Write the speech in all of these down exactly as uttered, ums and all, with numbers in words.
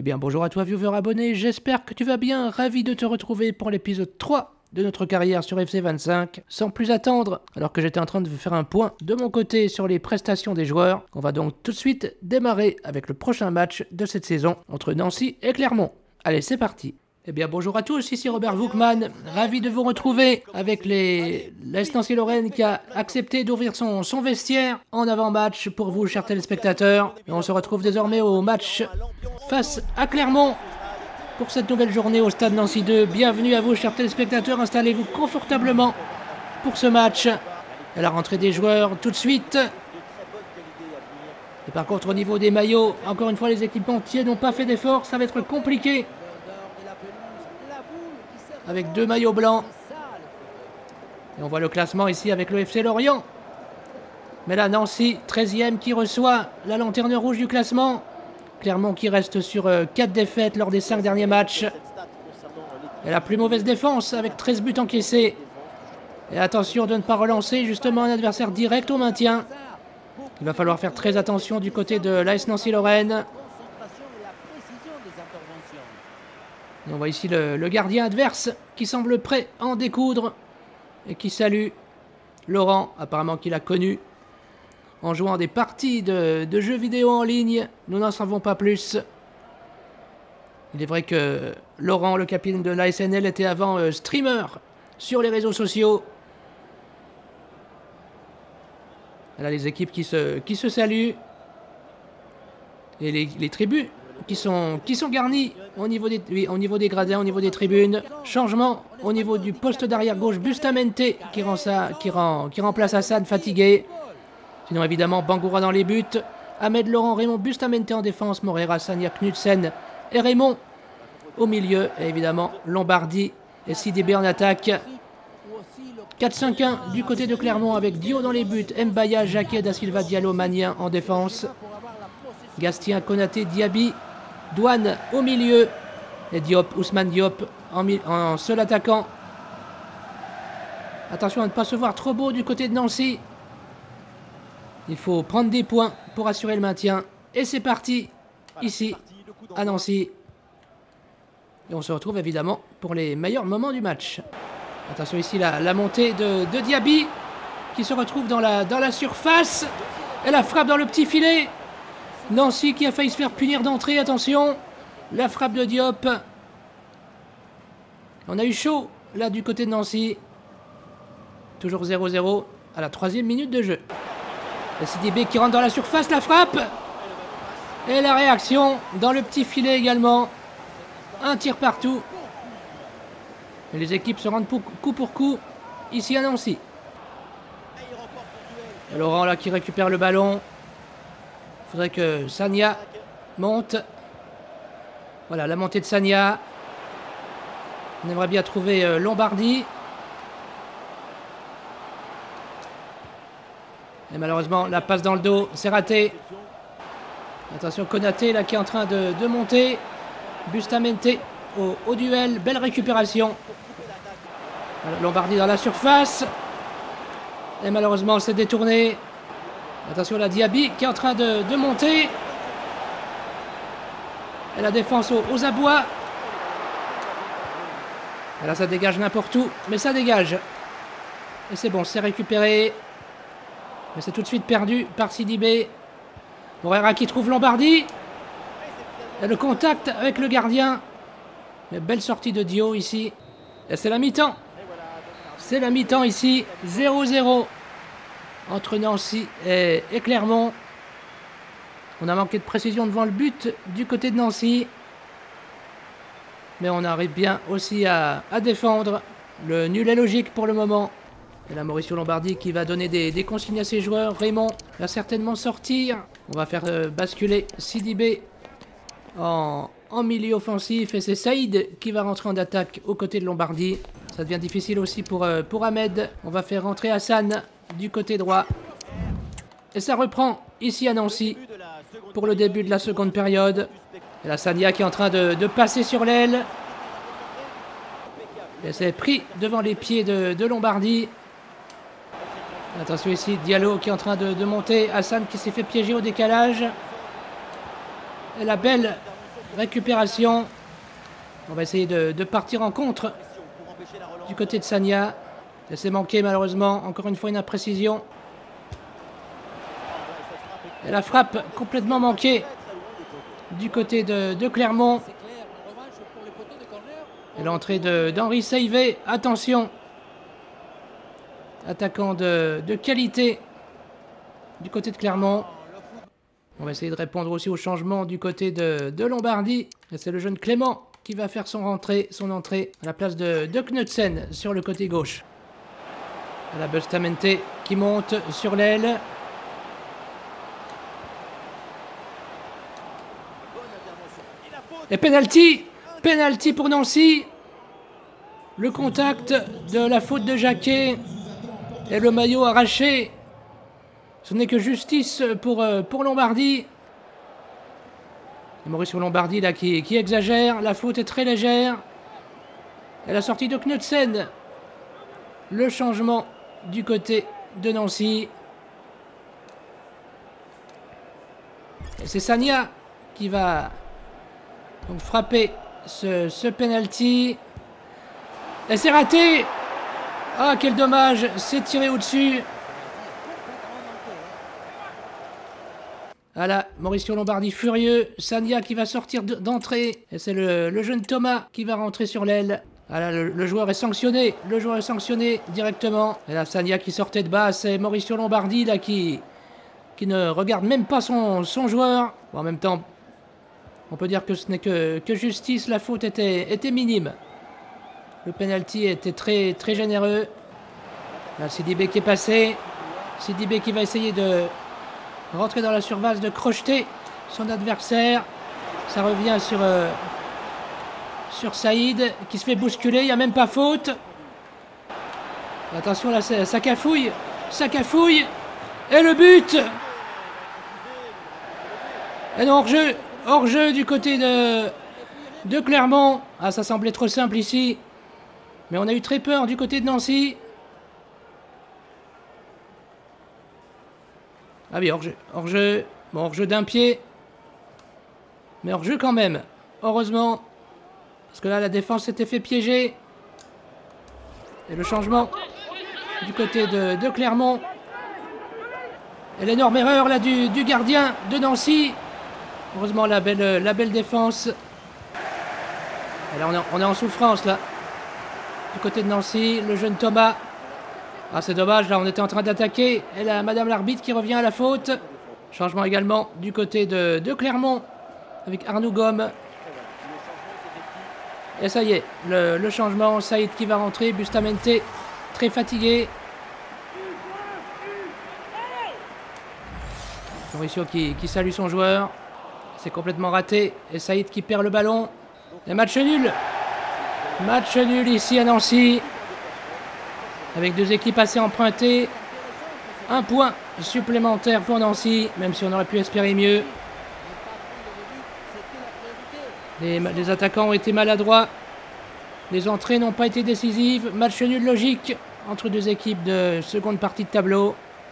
bien bonjour à toi viewer abonné, j'espère que tu vas bien, ravi de te retrouver pour l'épisode trois de notre carrière sur F C vingt-cinq. Sans plus attendre, alors que j'étais en train de faire un point de mon côté sur les prestations des joueurs, on va donc tout de suite démarrer avec le prochain match de cette saison entre Nancy et Clermont. Allez, c'est parti. Eh bien bonjour à tous, ici Robert Voukman, ravi de vous retrouver avec les l'A S Nancy-Lorraine qui a accepté d'ouvrir son, son vestiaire en avant-match pour vous chers téléspectateurs. Et on se retrouve désormais au match face à Clermont pour cette nouvelle journée au stade Nancy deux. Bienvenue à vous chers téléspectateurs, installez-vous confortablement pour ce match. Et la rentrée des joueurs tout de suite. Et par contre au niveau des maillots, encore une fois les équipementiers n'ont pas fait d'efforts, ça va être compliqué. Avec deux maillots blancs. Et on voit le classement ici avec le F C Lorient. Mais là, Nancy, treizième, qui reçoit la lanterne rouge du classement. Clermont qui reste sur euh, quatre défaites lors des cinq derniers matchs. Et la plus mauvaise défense avec treize buts encaissés. Et attention de ne pas relancer justement un adversaire direct au maintien. Il va falloir faire très attention du côté de l'A S Nancy-Lorraine. Et on voit ici le, le gardien adverse qui semble prêt à en découdre et qui salue Laurent, apparemment qu'il a connu en jouant des parties de, de jeux vidéo en ligne. Nous n'en savons pas plus. Il est vrai que Laurent, le capitaine de l'A S N L, était avant euh, streamer sur les réseaux sociaux. Et là, les équipes qui se, qui se saluent. Et les, les tribus qui sont, qui sont garnis au niveau, des, oui, au niveau des gradins, au niveau des tribunes. Changement au niveau du poste d'arrière gauche, Bustamente qui, rend ça, qui, rend, qui remplace Hassan fatigué. Sinon évidemment Bangoura dans les buts. Ahmed Laurent, Raymond Bustamente en défense, Morera, Sania, Knudsen et Raymond au milieu. Et évidemment Lombardi et Sidibé en attaque. quatre cinq un du côté de Clermont avec Dio dans les buts. Mbaya, Jacquet, Da Silva, Diallo, Magnien en défense. Gastien, Konaté, Diaby, Douane au milieu. Et Diop, Ousmane Diop en, en seul attaquant. Attention à ne pas se voir trop beau du côté de Nancy. Il faut prendre des points pour assurer le maintien. Et c'est parti, ici, à Nancy. Et on se retrouve évidemment pour les meilleurs moments du match. Attention ici, la, la montée de, de Diaby, qui se retrouve dans la, dans la surface. Et la frappe dans le petit filet. Nancy qui a failli se faire punir d'entrée, attention. La frappe de Diop. On a eu chaud, là, du côté de Nancy. Toujours zéro zéro à la troisième minute de jeu. Le C D B qui rentre dans la surface, la frappe. Et la réaction dans le petit filet également. Un tir partout. Et les équipes se rendent pour, coup pour coup ici à Nancy. Et Laurent là qui récupère le ballon. Il faudrait que Sania monte. Voilà la montée de Sania. On aimerait bien trouver euh, Lombardi. Et malheureusement, la passe dans le dos, c'est raté. Attention, Konaté là qui est en train de, de monter. Bustamente au, au duel. Belle récupération. Voilà, Lombardi dans la surface. Et malheureusement, c'est détourné. Attention, la Diaby qui est en train de, de monter. Et la défense aux, aux abois. Et là, ça dégage n'importe où. Mais ça dégage. Et c'est bon, c'est récupéré. Mais c'est tout de suite perdu par Sidibé. Morera qui trouve Lombardi. Et le contact avec le gardien. Une belle sortie de Dio ici. Et c'est la mi-temps. C'est la mi-temps ici. zéro zéro entre Nancy et, et Clermont. On a manqué de précision devant le but du côté de Nancy. Mais on arrive bien aussi à, à défendre. Le nul est logique pour le moment. Et là, Mauricio Lombardi qui va donner des, des consignes à ses joueurs. Raymond va certainement sortir. On va faire euh, basculer Sidibé en, en milieu offensif. Et c'est Saïd qui va rentrer en attaque aux côtés de Lombardi. Ça devient difficile aussi pour, euh, pour Ahmed. On va faire rentrer Hassan du côté droit. Et ça reprend ici à Nancy pour le début de la seconde période. Et la Sania qui est en train de, de passer sur l'aile. Et c'est pris devant les pieds de, de Lombardi. Attention ici, Diallo qui est en train de, de monter. Hassan qui s'est fait piéger au décalage. Et la belle récupération. On va essayer de, de partir en contre du côté de Sagna. Et c'est manqué malheureusement. Encore une fois une imprécision. Et la frappe complètement manquée du côté de, de Clermont. Et l'entrée d'Henri Saivet. Attention. Attaquant de, de qualité du côté de Clermont. On va essayer de répondre aussi au changement du côté de, de Lombardie. Et c'est le jeune Clément qui va faire son, rentrée, son entrée à la place de, de Knudsen sur le côté gauche. Et la Bustamente qui monte sur l'aile. Et penalty, penalty pour Nancy. Le contact de la faute de Jacquet et le maillot arraché. Ce n'est que justice pour, pour Lombardie. Et Mauricio Lombardie là qui, qui exagère. La faute est très légère. Et la sortie de Knudsen. Le changement du côté de Nancy. Et c'est Sagna qui va donc frapper ce, ce penalty. Et c'est raté. Ah, quel dommage. C'est tiré au-dessus. Voilà, Mauricio Lombardie furieux. Sagna qui va sortir d'entrée. Et c'est le, le jeune Thomas qui va rentrer sur l'aile. Voilà, le, le joueur est sanctionné. Le joueur est sanctionné directement. Et là, Sagna qui sortait de bas. C'est Mauricio Lombardie là qui, qui ne regarde même pas son, son joueur. Bon, en même temps, on peut dire que ce n'est que, que justice. La faute était, était minime. Le penalty était très, très généreux. Là, Sidibé qui est passé. Sidibé qui va essayer de rentrer dans la surface, de crocheter son adversaire. Ça revient sur, euh, sur Saïd qui se fait bousculer. Il n'y a même pas faute. Attention là, ça cafouille. Ça cafouille. Et le but. Et non, hors-jeu. Hors-jeu du côté de, de Clermont. Ah, ça semblait trop simple ici. Mais on a eu très peur du côté de Nancy. Ah oui, hors-jeu. Hors-jeu. Bon, hors-jeu d'un pied. Mais hors-jeu quand même. Heureusement. Parce que là, la défense s'était fait piéger. Et le changement du côté de, de Clermont. Et l'énorme erreur là du, du gardien de Nancy. Heureusement, la belle, la belle défense. Et là, on est, on est en souffrance là. Du côté de Nancy, le jeune Thomas. Ah, c'est dommage, là on était en train d'attaquer. Et là, madame l'arbitre qui revient à la faute. Changement également du côté de, de Clermont. Avec Arnaud Gomme. Et ça y est, le, le changement. Saïd qui va rentrer. Bustamente très fatigué. Mauricio qui, qui salue son joueur. C'est complètement raté. Et Saïd qui perd le ballon. Et match nul. Match nul ici à Nancy. Avec deux équipes assez empruntées. Un point supplémentaire pour Nancy, même si on aurait pu espérer mieux. Les, les attaquants ont été maladroits. Les entrées n'ont pas été décisives. Match nul logique entre deux équipes de seconde partie de tableau.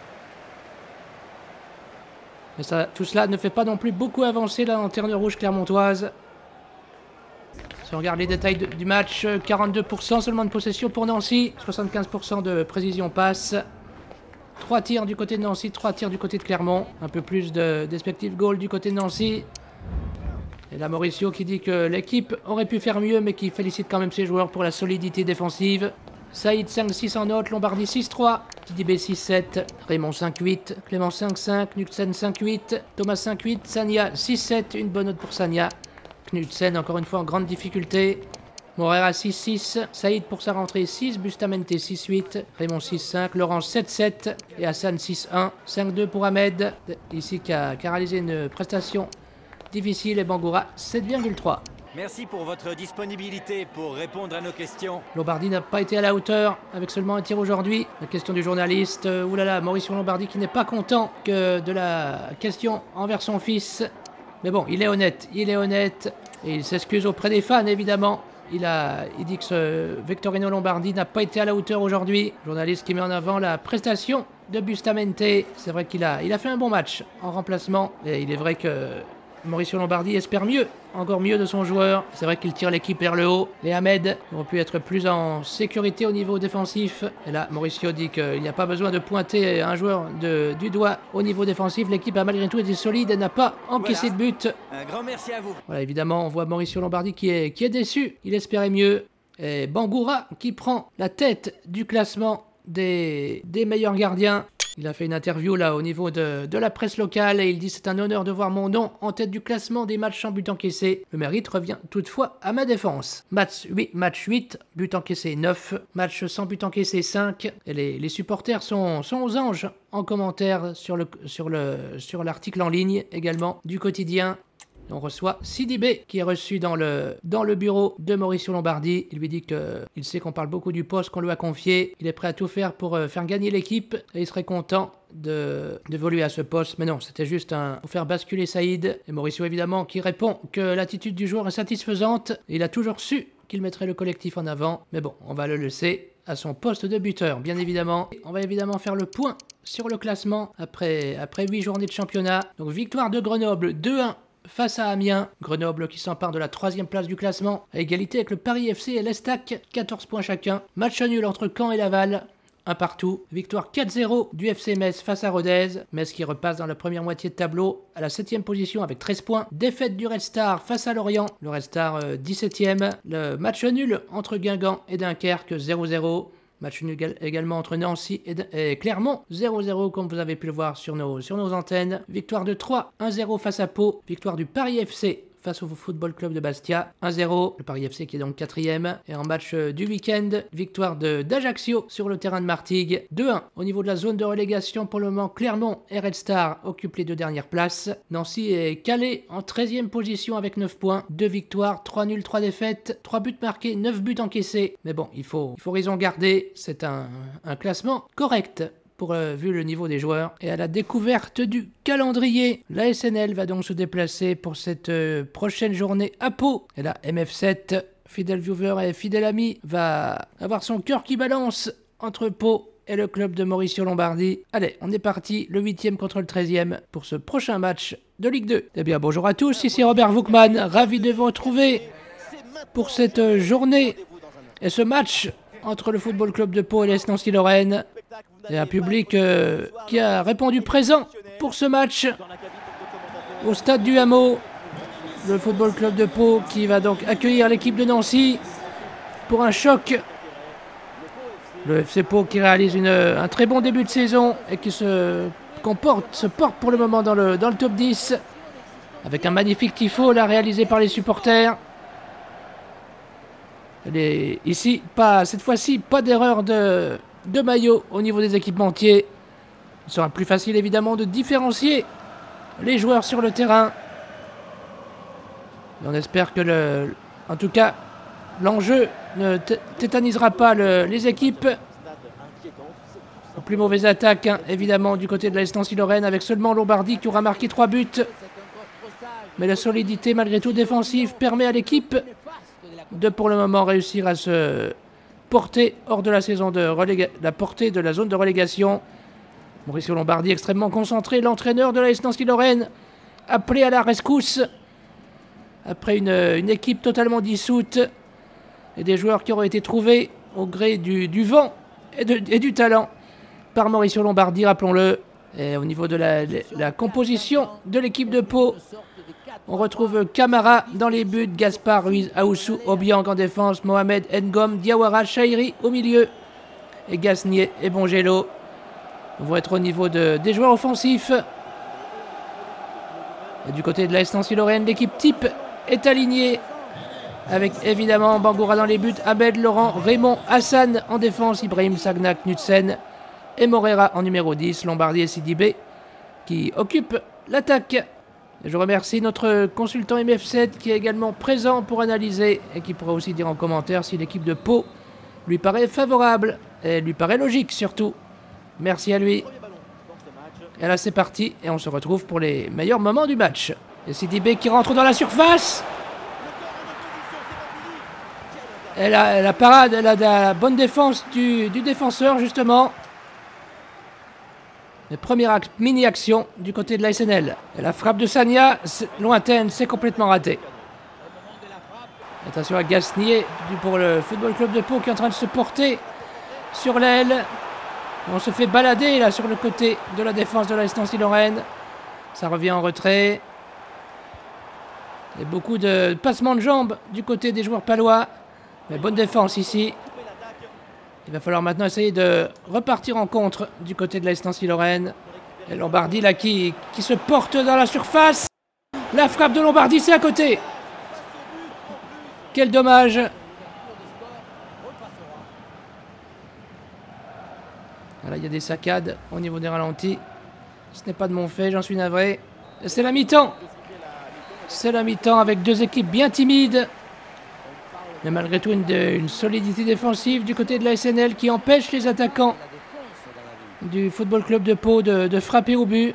Mais ça, tout cela ne fait pas non plus beaucoup avancer la lanterne rouge clermontoise. Si on regarde les détails de, du match, quarante-deux pour cent seulement de possession pour Nancy, soixante-quinze pour cent de précision passe. trois tirs du côté de Nancy, trois tirs du côté de Clermont. Un peu plus de d'expected goal du côté de Nancy. Et là, Mauricio qui dit que l'équipe aurait pu faire mieux, mais qui félicite quand même ses joueurs pour la solidité défensive. Saïd cinq six en note, Lombardie six trois, Sidibé six sept, Raymond cinq huit, Clément cinq cinq, Knudsen cinq huit, Thomas cinq huit, Sagna six sept, une bonne note pour Sagna. Knudsen encore une fois en grande difficulté. Morera six six, Saïd pour sa rentrée six, Bustamente six huit, Raymond six cinq, Laurent sept sept et Hassan six un. cinq deux pour Ahmed, ici qui a, qui a réalisé une prestation difficile, et Bangoura sept virgule trois. Merci pour votre disponibilité pour répondre à nos questions. Lombardie n'a pas été à la hauteur avec seulement un tir aujourd'hui. La question du journaliste, euh, oulala, Mauricio Lombardie qui n'est pas content que de la question envers son fils. Mais bon, il est honnête, il est honnête et il s'excuse auprès des fans évidemment. Il, a, il dit que ce Victorino Lombardie n'a pas été à la hauteur aujourd'hui. Journaliste qui met en avant la prestation de Bustamente. C'est vrai qu'il a, il a fait un bon match en remplacement. Et il est vrai que Mauricio Lombardi espère mieux, encore mieux de son joueur. C'est vrai qu'il tire l'équipe vers le haut. Les Ahmed auraient pu être plus en sécurité au niveau défensif. Et là, Mauricio dit qu'il n'y a pas besoin de pointer un joueur de, du doigt au niveau défensif. L'équipe a malgré tout été solide et n'a pas encaissé Voilà. de but. Un grand merci à vous. Voilà, évidemment, on voit Mauricio Lombardi qui est, qui est déçu. Il espérait mieux. Et Bangoura qui prend la tête du classement des, des meilleurs gardiens. Il a fait une interview là au niveau de, de la presse locale et il dit c'est un honneur de voir mon nom en tête du classement des matchs sans but encaissé. Le mérite revient toutefois à ma défense. Match huit, match huit, but encaissé neuf, match sans but encaissé cinq. Et les, les supporters sont, sont aux anges en commentaire sur le, sur le, sur l'article en ligne également du quotidien. On reçoit Sidibé qui est reçu dans le, dans le bureau de Mauricio Lombardi. Il lui dit qu'il sait qu'on parle beaucoup du poste qu'on lui a confié. Il est prêt à tout faire pour euh, faire gagner l'équipe et il serait content d'évoluer à ce poste. Mais non, c'était juste un, pour faire basculer Saïd. Et Mauricio évidemment qui répond que l'attitude du joueur est satisfaisante. Il a toujours su qu'il mettrait le collectif en avant. Mais bon, on va le laisser à son poste de buteur, bien évidemment. On va évidemment faire le point sur le classement après, après huit journées de championnat. Donc victoire de Grenoble deux un. Face à Amiens, Grenoble qui s'empare de la troisième place du classement, à égalité avec le Paris F C et l'Estac, quatorze points chacun. Match nul entre Caen et Laval, un partout. Victoire quatre zéro du F C Metz face à Rodez. Metz qui repasse dans la première moitié de tableau à la septième position avec treize points. Défaite du Red Star face à Lorient. Le Red Star euh, dix-septième. Le match nul entre Guingamp et Dunkerque zéro zéro. Match nul également entre Nancy et, et Clermont, zéro zéro comme vous avez pu le voir sur nos, sur nos antennes. Victoire de Troyes, un zéro face à Pau. Victoire du Paris F C face au Football Club de Bastia, un zéro. Le Paris F C qui est donc quatrième. Et en match du week-end, victoire d'Ajaccio sur le terrain de Martigues, deux un. Au niveau de la zone de relégation, pour le moment, Clermont et Red Star occupent les deux dernières places. Nancy est calé en treizième position avec neuf points. deux victoires, trois nuls, trois défaites, trois buts marqués, neuf buts encaissés. Mais bon, il faut, il faut raison garder. C'est un, un classement correct. Pour, euh, vu le niveau des joueurs. Et à la découverte du calendrier, la S N L va donc se déplacer pour cette euh, prochaine journée à Pau. Et là, M F sept, fidèle viewer et fidèle ami, va avoir son cœur qui balance entre Pau et le club de Mauricio Lombardi. Allez, on est parti, le huitième contre le treizième pour ce prochain match de Ligue deux. Eh bien, bonjour à tous, ici Robert Voukman, ravi de vous retrouver pour cette euh, journée et ce match entre le Football Club de Pau et l'A S Nancy-Lorraine. Il y a un public euh, qui a répondu présent pour ce match au stade du Hameau. Le Football Club de Pau qui va donc accueillir l'équipe de Nancy pour un choc. Le F C Pau qui réalise une, un très bon début de saison et qui se, comporte, se porte pour le moment dans le, dans le top dix avec un magnifique tifo là réalisé par les supporters. Les, ici, pas, cette fois-ci, pas d'erreur de... de maillot au niveau des équipementiers. Il sera plus facile évidemment de différencier les joueurs sur le terrain. Et on espère que le, en tout cas l'enjeu ne tétanisera pas le, les équipes. La plus mauvaise attaque hein, évidemment du côté de la S Nancy-Lorraine avec seulement Lombardi qui aura marqué trois buts. Mais la solidité malgré tout défensive permet à l'équipe de pour le moment réussir à se portée hors de la saison de reléga... la portée de la zone de relégation. Mauricio Lombardi extrêmement concentré, l'entraîneur de la S Nancy-Lorraine appelé à la rescousse après une, une équipe totalement dissoute et des joueurs qui auraient été trouvés au gré du, du vent et, de, et du talent par Mauricio Lombardi, rappelons-le. Et au niveau de la, la composition de l'équipe de Pau, on retrouve Camara dans les buts, Gaspard, Ruiz, Aoussou, Obiang en défense, Mohamed, Ngom, Diawara, Chahiri au milieu, et Gasnier et Bongelo. On va être au niveau de, des joueurs offensifs. Et du côté de la S Nancy-Lorraine, l'équipe type est alignée, avec évidemment Bangoura dans les buts, Abed, Laurent, Raymond, Hassan en défense, Ibrahim, Sagna, Knudsen et Morera en numéro dix, Lombardi et Sidibé qui occupent l'attaque. Je remercie notre consultant M F sept qui est également présent pour analyser et qui pourra aussi dire en commentaire si l'équipe de Pau lui paraît favorable et lui paraît logique surtout. Merci à lui. Et là c'est parti et on se retrouve pour les meilleurs moments du match. Et Sidibé qui rentre dans la surface. Et la, la parade, elle a de la bonne défense du, du défenseur justement. Mais première mini-action du côté de l'A S N L. Et la frappe de Sagna, lointaine, c'est complètement raté. Attention à Gasnier pour le Football Club de Pau qui est en train de se porter sur l'aile. On se fait balader là sur le côté de la défense de l'A S Nancy-Lorraine. Ça revient en retrait. Et beaucoup de passements de jambes du côté des joueurs palois. Mais bonne défense ici. Il va falloir maintenant essayer de repartir en contre du côté de l'A S Nancy-Lorraine. Et Lombardi là qui, qui se porte dans la surface. La frappe de Lombardi, c'est à côté. Quel dommage. Voilà, il y a des saccades au niveau des ralentis. Ce n'est pas de mon fait, j'en suis navré. C'est la mi-temps. C'est la mi-temps avec deux équipes bien timides. Mais malgré tout, une, une solidité défensive du côté de l'A S N L qui empêche les attaquants du Football Club de Pau de, de frapper au but.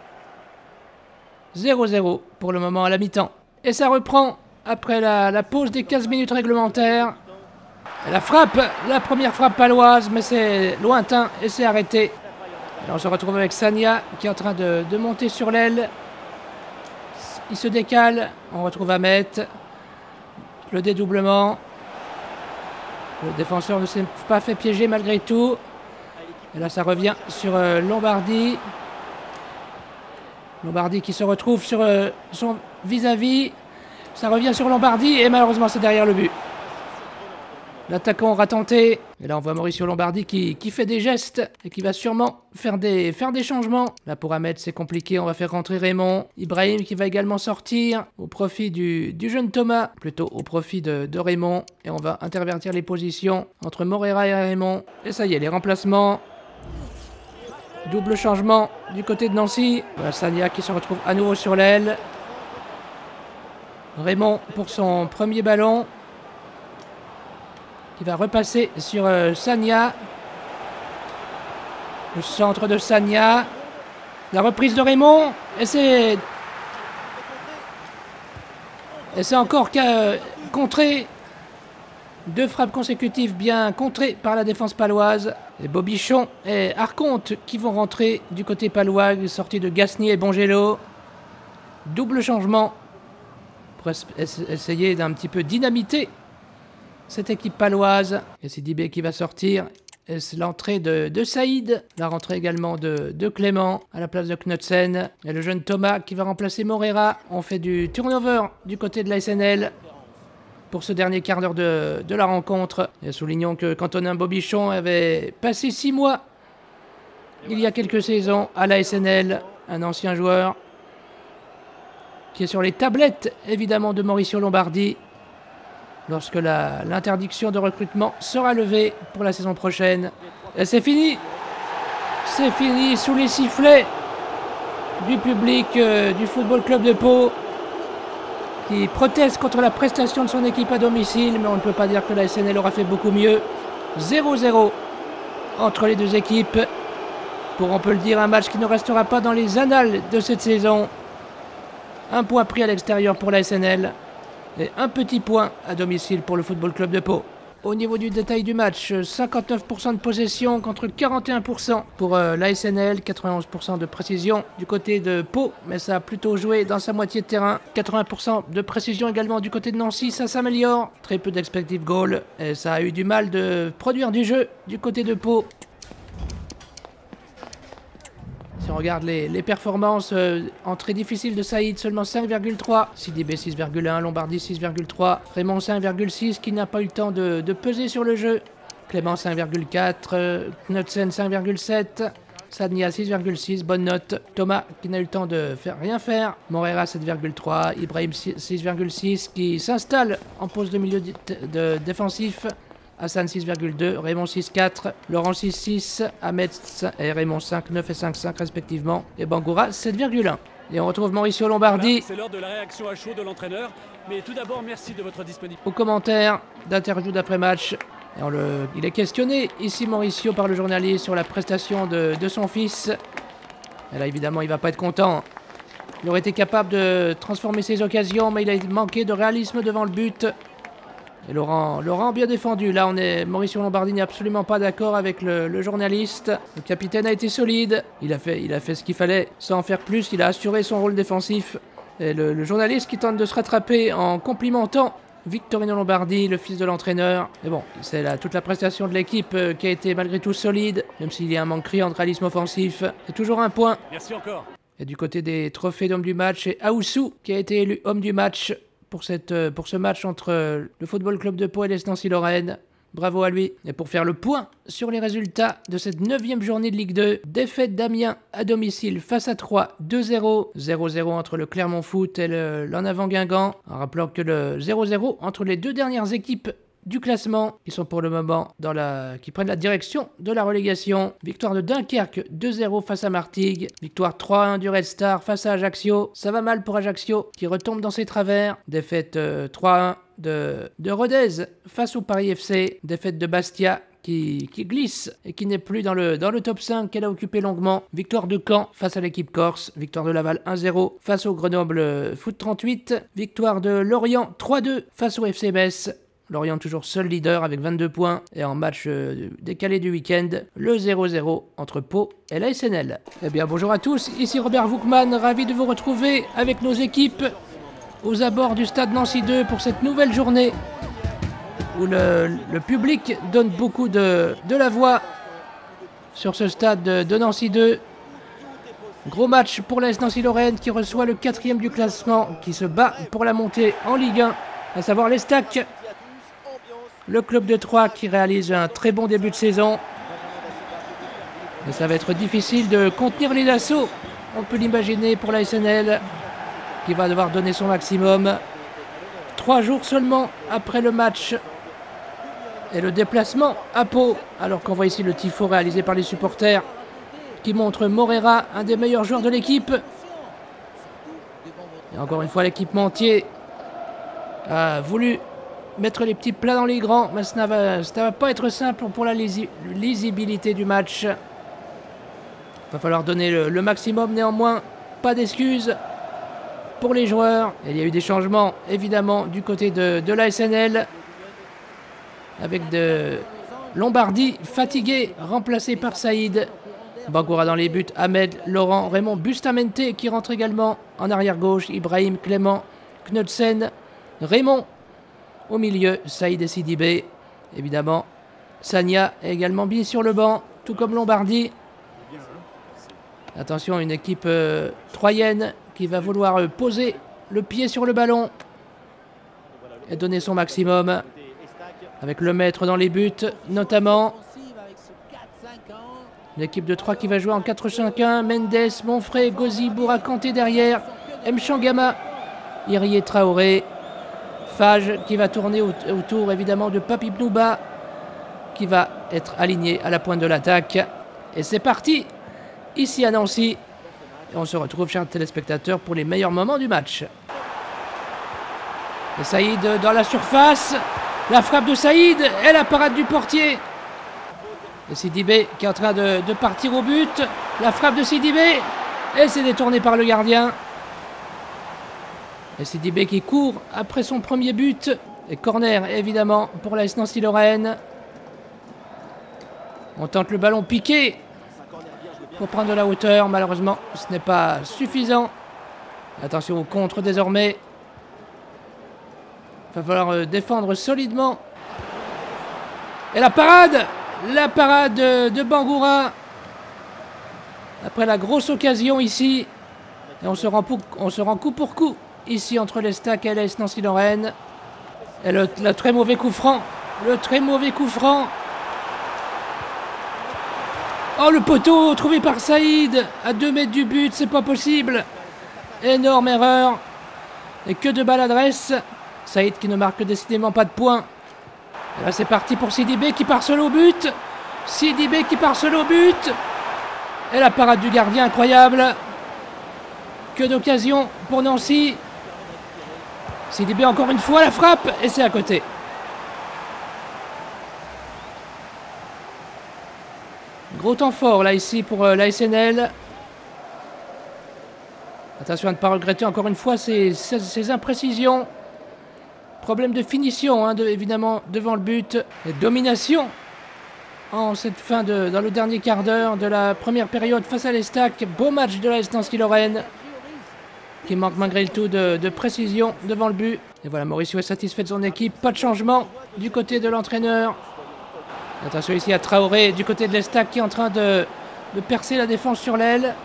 zéro zéro pour le moment à la mi-temps. Et ça reprend après la, la pause des quinze minutes réglementaires. Et la frappe, la première frappe paloise, mais c'est lointain et c'est arrêté. Alors on se retrouve avec Sagna qui est en train de, de monter sur l'aile. Il se décale, on retrouve Ahmet. Le dédoublement. Le défenseur ne s'est pas fait piéger malgré tout. Et là, ça revient sur euh, Lombardi. Lombardi qui se retrouve sur euh, son vis-à-vis. Ça revient sur Lombardi et malheureusement, c'est derrière le but. L'attaquant aura tenté. Et là, on voit Mauricio Lombardi qui, qui fait des gestes et qui va sûrement faire des, faire des changements. Là, pour Ahmed, c'est compliqué. On va faire rentrer Raymond. Ibrahim qui va également sortir au profit du, du jeune Thomas. Plutôt au profit de, de Raymond. Et on va intervertir les positions entre Moreira et Raymond. Et ça y est, les remplacements. Double changement du côté de Nancy. Voilà, Sagna qui se retrouve à nouveau sur l'aile. Raymond pour son premier ballon. Qui va repasser sur euh, Sagna. Le centre de Sagna. La reprise de Raymond. Et c'est... Et c'est encore euh, contré. Deux frappes consécutives bien contrées par la défense paloise. Et Bobichon et Arconte qui vont rentrer du côté palois. Sortie de Gasnier et Bongelo. Double changement. Pour essayer d'un petit peu dynamiter cette équipe paloise. Et c'est Sidibé qui va sortir. Et c'est l'entrée de, de Saïd. La rentrée également de, de Clément à la place de Knudsen. Et le jeune Thomas qui va remplacer Moreira. On fait du turnover du côté de l'A S N L pour ce dernier quart d'heure de, de la rencontre. Et soulignons que qu'Antonin Bobichon avait passé six mois il y a quelques saisons à l'A S N L. Un ancien joueur qui est sur les tablettes évidemment de Mauricio Lombardi. Lorsque l'interdiction de recrutement sera levée pour la saison prochaine. Et c'est fini. C'est fini sous les sifflets du public euh, du Football Club de Pau qui proteste contre la prestation de son équipe à domicile. Mais on ne peut pas dire que la S N L aura fait beaucoup mieux. zéro zéro entre les deux équipes. Pour, on peut le dire, un match qui ne restera pas dans les annales de cette saison. Un point pris à l'extérieur pour la S N L. Et un petit point à domicile pour le Football Club de Pau. Au niveau du détail du match, cinquante-neuf pour cent de possession contre quarante et un pour cent pour euh, l'A S N L, quatre-vingt-onze pour cent de précision du côté de Pau, mais ça a plutôt joué dans sa moitié de terrain. quatre-vingts pour cent de précision également du côté de Nancy, ça s'améliore. Très peu d'expected goal, et ça a eu du mal de produire du jeu du côté de Pau. Si on regarde les, les performances, euh, entrée difficile de Saïd, seulement cinq virgule trois. Sidibé six virgule un, Lombardi six virgule trois. Raymond cinq virgule six qui n'a pas eu le temps de, de peser sur le jeu. Clément cinq virgule quatre, euh, Knudsen cinq virgule sept. Sagna six virgule six, bonne note. Thomas qui n'a eu le temps de faire rien faire. Moreira sept virgule trois. Ibrahim six virgule six qui s'installe en pose de milieu de, de défensif. Hassan six virgule deux, Raymond six virgule quatre, Laurent six virgule six, Ahmed et Raymond cinq virgule neuf et cinq virgule cinq respectivement, et Bangoura sept virgule un. Et on retrouve Mauricio Lombardi. C'est l'heure de la réaction à chaud de l'entraîneur, mais tout d'abord merci de votre disponibilité. Au commentaire d'interview d'après-match, il est questionné ici Mauricio par le journaliste sur la prestation de, de son fils. Et là évidemment il va pas être content. Il aurait été capable de transformer ses occasions, mais il a manqué de réalisme devant le but. Et Laurent, Laurent bien défendu. Là, on est Mauricio Lombardi n'est absolument pas d'accord avec le, le journaliste. Le capitaine a été solide. Il a fait, il a fait ce qu'il fallait sans en faire plus. Il a assuré son rôle défensif. Et le, le journaliste qui tente de se rattraper en complimentant Victorino Lombardi, le fils de l'entraîneur. Mais bon, c'est là toute la prestation de l'équipe euh, qui a été malgré tout solide, même s'il y a un manque criant de réalisme offensif. C'est toujours un point. Merci encore. Et du côté des trophées d'homme du match, c'est Aoussou qui a été élu homme du match pour, cette, pour ce match entre le Football Club de Pau et l'Est Nancy-Lorraine. Bravo à lui. Et pour faire le point sur les résultats de cette neuvième journée de Ligue deux, défaite d'Amiens à domicile face à Troyes deux zéro. zéro zéro entre le Clermont Foot et le l'En Avant Guingamp. En rappelant que le zéro zéro entre les deux dernières équipes du classement, qui sont pour le moment dans la, qui prennent la direction de la relégation. Victoire de Dunkerque deux zéro face à Martigues. Victoire trois un du Red Star face à Ajaccio. Ça va mal pour Ajaccio qui retombe dans ses travers. Défaite euh, trois un de, de Rodez face au Paris F C. Défaite de Bastia qui, qui glisse et qui n'est plus dans le, dans le top cinq qu'elle a occupé longuement. Victoire de Caen face à l'équipe corse. Victoire de Laval un zéro face au Grenoble Foot trente-huit. Victoire de Lorient trois deux face au F C Metz. Lorient toujours seul leader avec vingt-deux points. Et en match euh, décalé du week-end, le zéro zéro entre Pau et la S N L. Eh bien bonjour à tous, ici Robert Voukman, ravi de vous retrouver avec nos équipes aux abords du stade Nancy deux pour cette nouvelle journée où le, le public donne beaucoup de, de la voix sur ce stade de, de Nancy deux. Gros match pour l'A S Nancy-Lorraine qui reçoit le quatrième du classement, qui se bat pour la montée en Ligue un, à savoir l'Estac. Le club de Troyes qui réalise un très bon début de saison. Mais ça va être difficile de contenir les assauts, on peut l'imaginer, pour la S N L, qui va devoir donner son maximum. Trois jours seulement après le match et le déplacement à Pau, alors qu'on voit ici le tifo réalisé par les supporters qui montre Morera, un des meilleurs joueurs de l'équipe. Et encore une fois, l'équipementier a voulu mettre les petits plats dans les grands, mais ça ne va, va pas être simple pour la lisi lisibilité du match. Il va falloir donner le, le maximum, néanmoins, pas d'excuses pour les joueurs. Et il y a eu des changements, évidemment, du côté de, de la S N L, avec de Lombardi fatigué, remplacé par Saïd. Bangoura dans les buts, Ahmed, Laurent, Raymond Bustamente qui rentre également en arrière-gauche, Ibrahim, Clément, Knudsen, Raymond au milieu, Saïd et Sidibé, évidemment. Sagna est également mis sur le banc, tout comme Lombardi. Attention, une équipe euh, troyenne qui va vouloir euh, poser le pied sur le ballon et donner son maximum, avec le maître dans les buts, notamment. L'équipe de Troyes qui va jouer en quatre cinq un. Mendes, Monfray, Gozi, Bourakanté derrière. Mchangama, Irié Traoré. Fage qui va tourner autour évidemment de Papi Bnouba, qui va être aligné à la pointe de l'attaque. Et c'est parti ici à Nancy. Et on se retrouve, chers téléspectateurs, pour les meilleurs moments du match. Et Saïd dans la surface. La frappe de Saïd et la parade du portier. Et Sidibé qui est en train de, de partir au but. La frappe de Sidibé. Et c'est détourné par le gardien. Et Sidibé qui court après son premier but. Et corner évidemment pour la S Nancy-Lorraine. On tente le ballon piqué pour prendre de la hauteur. Malheureusement, ce n'est pas suffisant. Attention au contre désormais. Il va falloir défendre solidement. Et la parade La parade de Bangoura. Après la grosse occasion ici. Et on se rend, pour, on se rend coup pour coup ici entre l'Estac et l'A S Nancy-Lorraine. Et le, le très mauvais coup franc. Le très mauvais coup franc. Oh, le poteau trouvé par Saïd. À deux mètres du but, c'est pas possible. Énorme erreur. Et que de maladresse. Saïd qui ne marque décidément pas de points. Et là c'est parti pour Sidibé qui part seul au but. Sidibé qui part seul au but. Et la parade du gardien incroyable. Que d'occasion pour Nancy. Sidibé encore une fois, la frappe. Et c'est à côté. Gros temps fort là ici pour euh, la S N L. Attention à ne pas regretter encore une fois ces, ces, ces imprécisions. Problème de finition, hein, de, évidemment, devant le but. Et domination en cette fin de... dans le dernier quart d'heure de la première période face à l'Estac. Beau match de la S Nancy-Lorraine, qui manque malgré tout de, de précision devant le but. Et voilà, Mauricio est satisfait de son équipe. Pas de changement du côté de l'entraîneur. Attention ici à Traoré du côté de l'Estac qui est en train de, de percer la défense sur l'aile.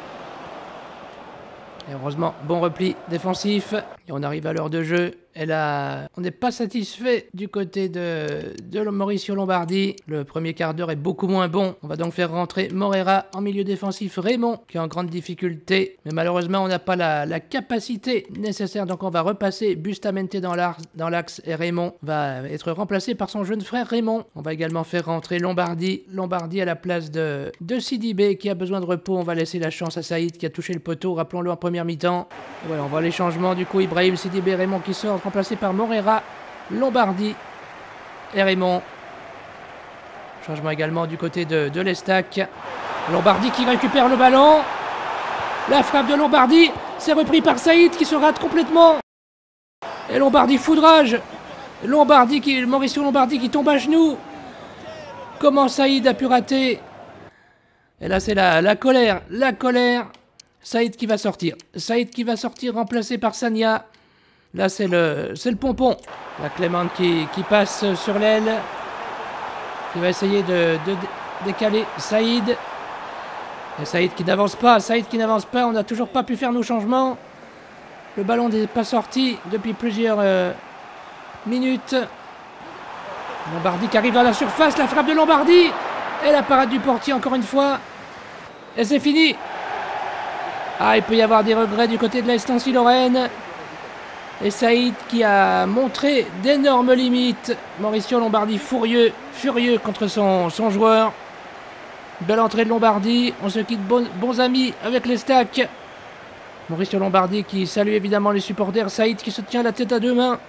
Et heureusement, bon repli défensif. Et on arrive à l'heure de jeu. Et là, on n'est pas satisfait du côté de, de Mauricio Lombardi. Le premier quart d'heure est beaucoup moins bon. On va donc faire rentrer Morera en milieu défensif. Raymond qui est en grande difficulté. Mais malheureusement, on n'a pas la, la capacité nécessaire. Donc on va repasser Bustamante dans l'axe. Et Raymond va être remplacé par son jeune frère Raymond. On va également faire rentrer Lombardi. Lombardi à la place de, de Sidibé qui a besoin de repos. On va laisser la chance à Saïd qui a touché le poteau. Rappelons-le en première mi-temps. Voilà, on voit les changements. Du coup, Ibrahim, Sidibé, Raymond qui sort, remplacé par Morera, Lombardi et Raymond. Changement également du côté de, de l'Estac. Lombardi qui récupère le ballon. La frappe de Lombardi, c'est repris par Saïd qui se rate complètement. Et Lombardi foudrage. Lombardi qui, Mauricio Lombardi qui tombe à genoux. Comment Saïd a pu rater? Et là c'est la, la colère, la colère. Saïd qui va sortir. Saïd qui va sortir remplacé par Sagna. Là, c'est le, c'est le pompon. La Clémente qui, qui passe sur l'aile. Qui va essayer de, de décaler Saïd. Et Saïd qui n'avance pas. Saïd qui n'avance pas. On n'a toujours pas pu faire nos changements. Le ballon n'est pas sorti depuis plusieurs euh, minutes. Lombardi qui arrive dans la surface. La frappe de Lombardi. Et la parade du portier encore une fois. Et c'est fini. Ah, il peut y avoir des regrets du côté de la S Nancy-Lorraine. Et Saïd qui a montré d'énormes limites. Mauricio Lombardi furieux, furieux contre son, son joueur. Belle entrée de Lombardi. On se quitte bon, bons amis avec l'Estac. Mauricio Lombardi qui salue évidemment les supporters. Saïd qui se tient la tête à deux mains.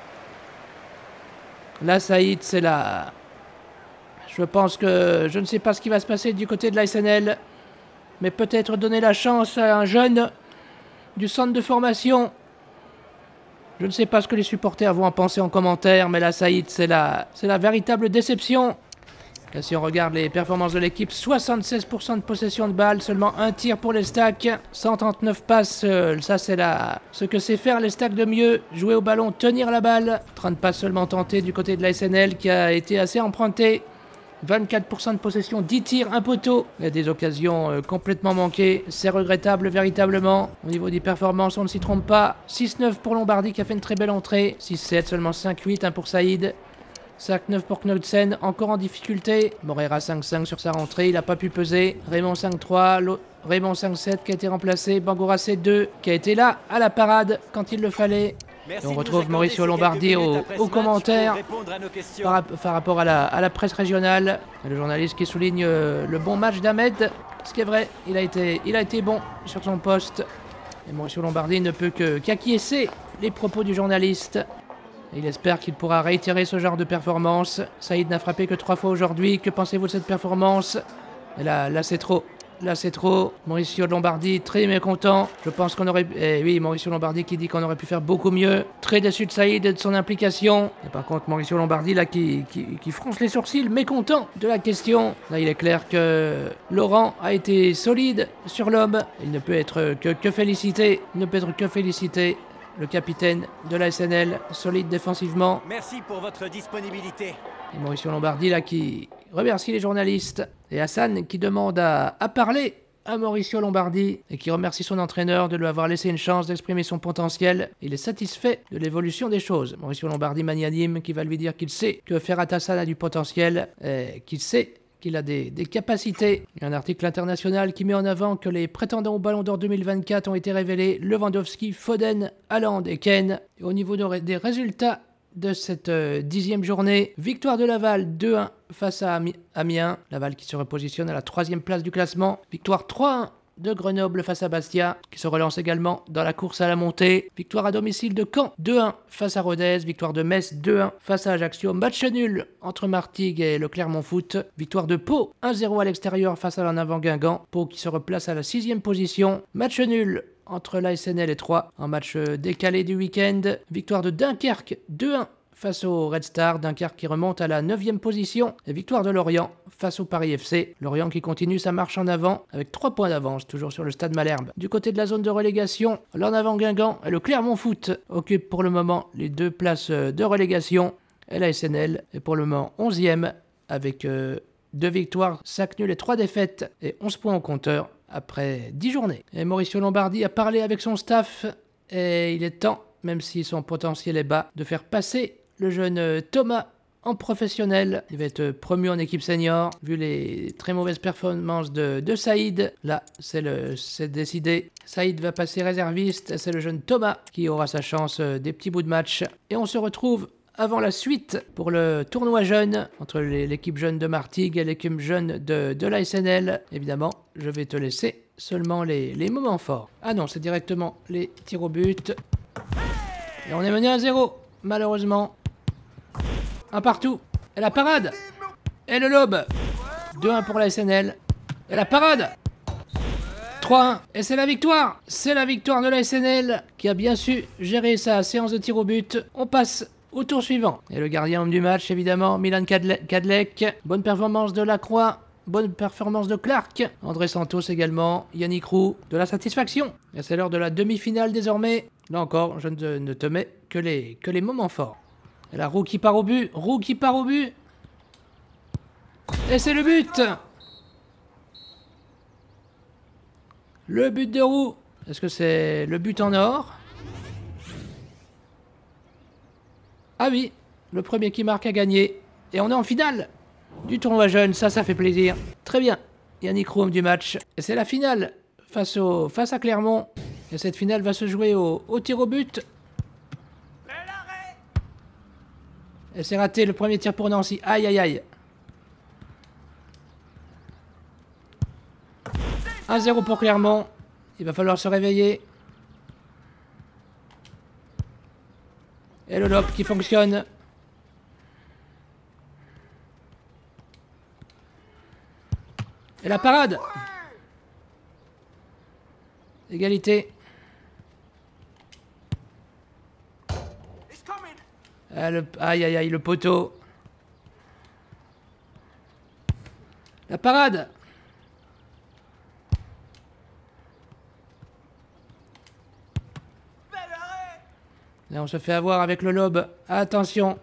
Là, Saïd, c'est là. Je pense que je ne sais pas ce qui va se passer du côté de la S N L. Mais peut-être donner la chance à un jeune du centre de formation. Je ne sais pas ce que les supporters vont en penser en commentaire, mais là, Saïd, c'est la, c'est la véritable déception. Et si on regarde les performances de l'équipe, soixante-seize pour cent de possession de balle, seulement un tir pour l'Estac, cent trente-neuf passes, euh, ça c'est la, ce que sait faire l'Estac de mieux, jouer au ballon, tenir la balle, trente passes seulement tentées du côté de la S N L qui a été assez emprunté. vingt-quatre pour cent de possession, dix tirs, un poteau. Il y a des occasions euh, complètement manquées. C'est regrettable véritablement. Au niveau des performances, on ne s'y trompe pas. six neuf pour Lombardi qui a fait une très belle entrée. six sept, seulement cinq huit, un pour Saïd. cinq neuf pour Knudsen, encore en difficulté. Morera cinq cinq sur sa rentrée, il n'a pas pu peser. Raymond cinq trois, Raymond cinq sept qui a été remplacé. Bangura sept deux qui a été là à la parade quand il le fallait. Et on retrouve Mauricio Lombardi au, au commentaire par, par rapport à la, à la presse régionale. Et le journaliste qui souligne euh, le bon match d'Ahmed. Ce qui est vrai, il a été, il a été bon sur son poste. Et Mauricio Lombardi ne peut que qu'acquiescer les propos du journaliste. Et il espère qu'il pourra réitérer ce genre de performance. Saïd n'a frappé que trois fois aujourd'hui. Que pensez-vous de cette performance? Et là, là c'est trop. Là, c'est trop. Mauricio Lombardi, très mécontent. Je pense qu'on aurait... Eh oui, Mauricio Lombardi qui dit qu'on aurait pu faire beaucoup mieux. Très déçu de Saïd et de son implication. Et par contre, Mauricio Lombardi, là, qui, qui, qui fronce les sourcils, mécontent de la question. Là, il est clair que Laurent a été solide sur l'homme. Il ne peut être que, que félicité. Il ne peut être que félicité. Le capitaine de la S N L, solide défensivement. Merci pour votre disponibilité. Et Mauricio Lombardi, là, qui remercie les journalistes. Et Hassan, qui demande à, à parler à Mauricio Lombardi et qui remercie son entraîneur de lui avoir laissé une chance d'exprimer son potentiel. Il est satisfait de l'évolution des choses. Mauricio Lombardi magnanime, qui va lui dire qu'il sait que Ferhat Hassan a du potentiel, et qu'il sait qu'il a des, des capacités. Il y a un article international qui met en avant que les prétendants au Ballon d'Or deux mille vingt-quatre ont été révélés: Lewandowski, Foden, Haaland et Kane. Et au niveau de, des résultats de cette euh, dixième journée, victoire de Laval deux un face à Ami Amiens. Laval qui se repositionne à la troisième place du classement. Victoire trois un de Grenoble face à Bastia, qui se relance également dans la course à la montée. Victoire à domicile de Caen, deux un face à Rodez. Victoire de Metz, deux un face à Ajaccio. Match nul entre Martigues et le Clermont Foot. Victoire de Pau, un zéro à l'extérieur face à l'En-Avant Guingamp. Pau qui se replace à la sixième position. Match nul entre la S N L et Troyes, en match décalé du week-end. Victoire de Dunkerque, deux un face au Red Star, Dunkerque qui remonte à la neuvième position. Et victoire de Lorient face au Paris F C. Lorient qui continue sa marche en avant avec trois points d'avance, toujours sur le stade Malherbe. Du côté de la zone de relégation, l'en avant Guingamp et le Clermont Foot occupent pour le moment les deux places de relégation. Et la S N L est pour le moment onzième avec euh, deux victoires, cinq nuls et trois défaites et onze points au compteur après dix journées. Et Mauricio Lombardi a parlé avec son staff et il est temps, même si son potentiel est bas, de faire passer le jeune Thomas en professionnel. Il va être promu en équipe senior, vu les très mauvaises performances de, de Saïd. Là, c'est décidé. Saïd va passer réserviste, c'est le jeune Thomas qui aura sa chance des petits bouts de match. Et on se retrouve avant la suite pour le tournoi jeune entre l'équipe jeune de Martigues et l'équipe jeune de, de la S N L. Évidemment, je vais te laisser seulement les, les moments forts. Ah non, c'est directement les tirs au but. Et on est mené à zéro, malheureusement. Un partout. Et la parade. Et le lob. deux un pour la S N L. Et la parade. trois un. Et c'est la victoire. C'est la victoire de la S N L qui a bien su gérer sa séance de tir au but. On passe au tour suivant. Et le gardien homme du match, évidemment, Milan Kadlec. Bonne performance de Lacroix. Bonne performance de Clark. André Santos également. Yannick Roux. De la satisfaction. Et c'est l'heure de la demi-finale désormais. Là encore, je ne, ne te mets que les, que les moments forts. Et la Roux qui part au but. Roux qui part au but. Et c'est le but. Le but de Roux. Est-ce que c'est le but en or? Ah oui, le premier qui marque a gagné. Et on est en finale du tournoi jeune, ça, ça fait plaisir. Très bien, Yannick Roux, homme du match. Et c'est la finale face, au, face à Clermont. Et cette finale va se jouer au, au tir au but. Et c'est raté, le premier tir pour Nancy. Aïe, aïe, aïe. un zéro pour Clermont. Il va falloir se réveiller. Et le lob qui fonctionne. Et la parade. Égalité. Ah, le... Aïe aïe aïe, le poteau. La parade. Là, on se fait avoir avec le lob. Attention.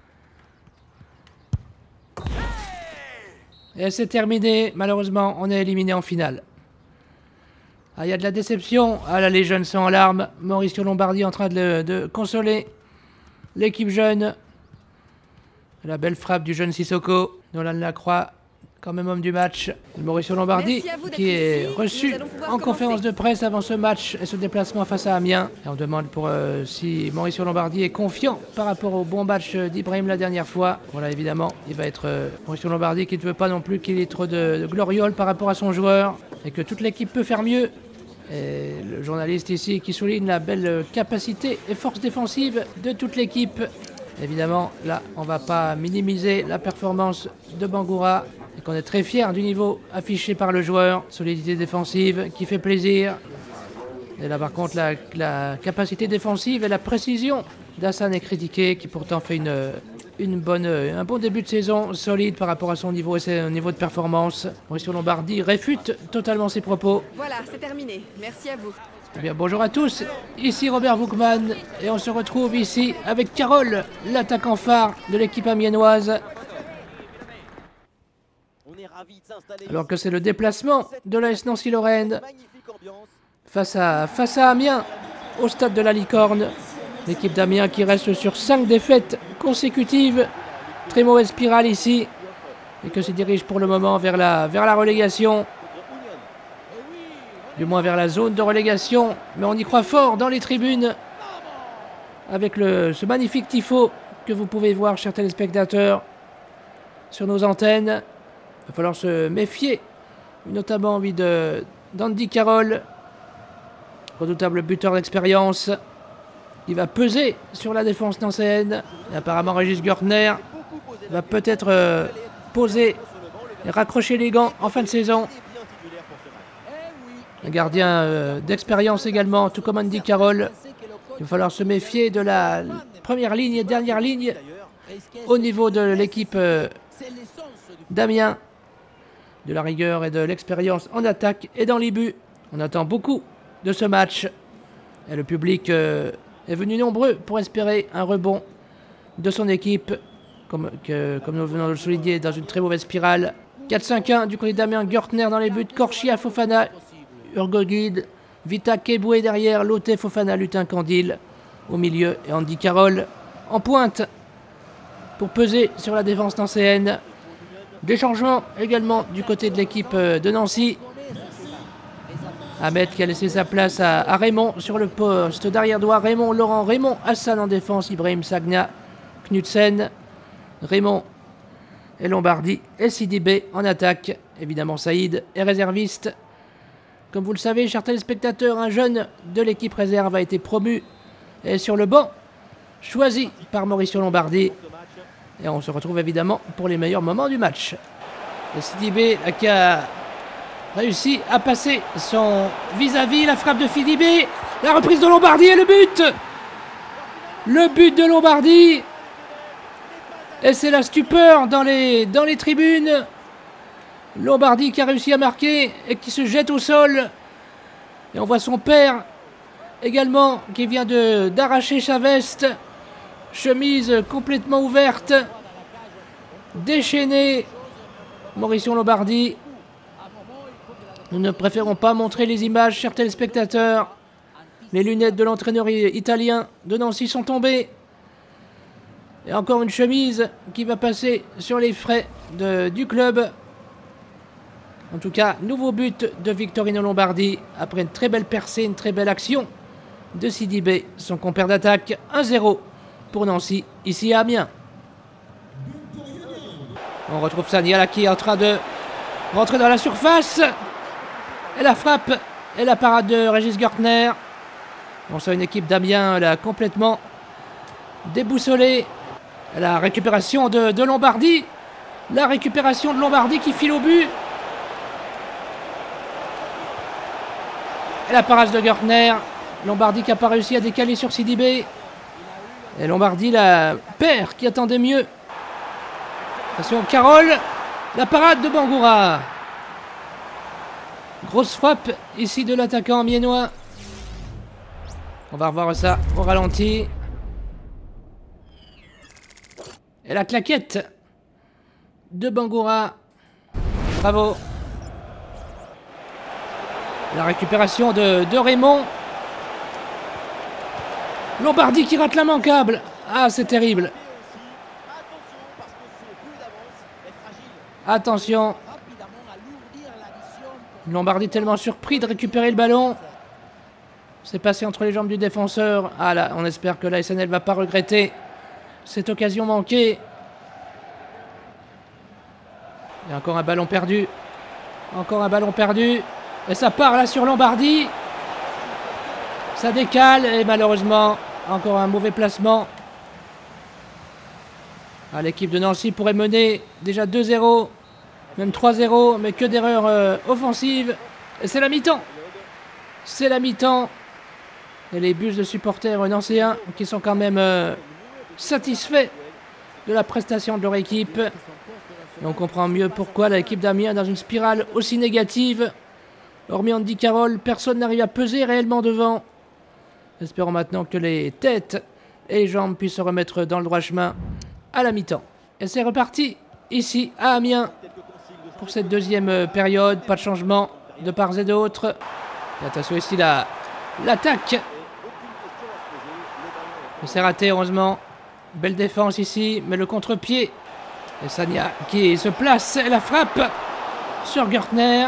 Et c'est terminé. Malheureusement, on est éliminé en finale. Ah, il y a de la déception. Ah là, les jeunes sont en larmes. Mauricio Lombardi en train de, de consoler l'équipe jeune. La belle frappe du jeune Sissoko. Nolan Lacroix, quand même homme du match. Mauricio Lombardi qui est reçu en conférence de presse avant ce match et ce déplacement face à Amiens. Et on demande pour euh, si Mauricio Lombardi est confiant par rapport au bon match d'Ibrahim la dernière fois. Voilà, évidemment, il va être euh, Mauricio Lombardi qui ne veut pas non plus qu'il ait trop de, de gloriole par rapport à son joueur et que toute l'équipe peut faire mieux. Et le journaliste ici qui souligne la belle capacité et force défensive de toute l'équipe. Évidemment, là, on ne va pas minimiser la performance de Bangoura. Et qu'on est très fier du niveau affiché par le joueur. Solidité défensive qui fait plaisir. Et là par contre la, la capacité défensive et la précision d'Hassan est critiquée, qui pourtant fait une, une bonne, un bon début de saison solide par rapport à son niveau et son niveau de performance. Mauricio Lombardi réfute totalement ses propos. Voilà, c'est terminé. Merci à vous. Eh bien, bonjour à tous, ici Robert Voukman et on se retrouve ici avec Carole, l'attaquant phare de l'équipe amiénoise. Alors que c'est le déplacement de l'A S Nancy-Lorraine face à, face à Amiens au stade de la Licorne. L'équipe d'Amiens qui reste sur cinq défaites consécutives. Très mauvaise spirale ici. Et que se dirige pour le moment vers la, vers la relégation. Du moins vers la zone de relégation. Mais on y croit fort dans les tribunes. Avec le, ce magnifique tifo que vous pouvez voir, chers téléspectateurs, sur nos antennes. Il va falloir se méfier, notamment envie de d'Andy Carroll, redoutable buteur d'expérience. Il va peser sur la défense nancéenne. Et apparemment, Régis Görtner va peut-être euh, poser et raccrocher les gants en fin de saison. Un gardien euh, d'expérience également, tout comme Andy Carroll. Il va falloir se méfier de la première ligne et dernière ligne au niveau de l'équipe euh, d'Amiens. De la rigueur et de l'expérience en attaque et dans les buts. On attend beaucoup de ce match. Et le public euh, est venu nombreux pour espérer un rebond de son équipe. Comme, que, comme nous venons de le souligner, dans une très mauvaise spirale. quatre cinq un du côté d'Amiens. Görtner dans les buts. Korchia, Fofana, Urgoguide, Vita Keboué derrière. Loté, Fofana, Lutin, Candil au milieu. Et Andy Carroll en pointe pour peser sur la défense nancéenne. Des changements également du côté de l'équipe de Nancy. Ahmed qui a laissé sa place à, à Raymond sur le poste d'arrière droit. Raymond, Laurent, Raymond, Hassan en défense. Ibrahim Sagna, Knudsen, Raymond et Lombardi et Sidibé en attaque. Évidemment Saïd est réserviste. Comme vous le savez, chers téléspectateurs, un jeune de l'équipe réserve a été promu et sur le banc, choisi par Mauricio Lombardi. Et on se retrouve évidemment pour les meilleurs moments du match. Et Sidibé qui a réussi à passer son vis-à-vis. La frappe de Sidibé. La reprise de Lombardi et le but. Le but de Lombardi. Et c'est la stupeur dans les, dans les tribunes. Lombardi qui a réussi à marquer et qui se jette au sol. Et on voit son père également qui vient de d'arracher sa veste. Chemise complètement ouverte, déchaînée. Mauricio Lombardi. Nous ne préférons pas montrer les images, chers téléspectateurs. Les lunettes de l'entraîneur italien de Nancy sont tombées. Et encore une chemise qui va passer sur les frais de, du club. En tout cas, nouveau but de Victorino Lombardi après une très belle percée, une très belle action de Sidibé, son compère d'attaque. un zéro. Pour Nancy, ici à Amiens. On retrouve Saniala qui est en train de rentrer dans la surface. Et la frappe et la parade de Régis Görtner. On sent une équipe d'Amiens là complètement déboussolée. La récupération de, de Lombardi. La récupération de Lombardi qui file au but. Et la parade de Görtner. Lombardi qui n'a pas réussi à décaler sur Sidibé. Et Lombardi, la paire qui attendait mieux. Attention, Carroll. La parade de Bangoura. Grosse frappe ici de l'attaquant miennois. On va revoir ça au ralenti. Et la claquette de Bangoura. Bravo. La récupération de, de Raymond. Lombardi qui rate l'immanquable. Ah, c'est terrible. Attention. Lombardi tellement surpris de récupérer le ballon. C'est passé entre les jambes du défenseur. Ah là, on espère que la S N L ne va pas regretter cette occasion manquée. Il y a encore un ballon perdu. Encore un ballon perdu. Et ça part là sur Lombardi. Ça décale et malheureusement... Encore un mauvais placement. Ah, l'équipe de Nancy pourrait mener déjà deux zéro, même trois zéro, mais que d'erreurs euh, offensives. Et c'est la mi-temps. C'est la mi-temps. Et les bus de supporters nancéens qui sont quand même euh, satisfaits de la prestation de leur équipe. Et on comprend mieux pourquoi l'équipe d'Amiens est dans une spirale aussi négative. Hormis Andy Carroll, personne n'arrive à peser réellement devant. Espérons maintenant que les têtes et les jambes puissent se remettre dans le droit chemin à la mi-temps. Et c'est reparti ici à Amiens pour cette deuxième période. Pas de changement de part et d'autre. Et attention ici la l'attaque. C'est raté heureusement. Belle défense ici, mais le contre-pied. Et Sania qui se place et la frappe sur Görtner.